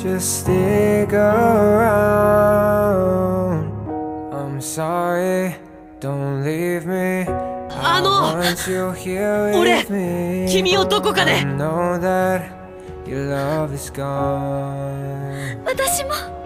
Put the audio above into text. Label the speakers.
Speaker 1: Just stick around. I'm sorry, don't leave me. I want you here with me.
Speaker 2: 君をどこかで
Speaker 1: I know that your love is gone.
Speaker 3: 私も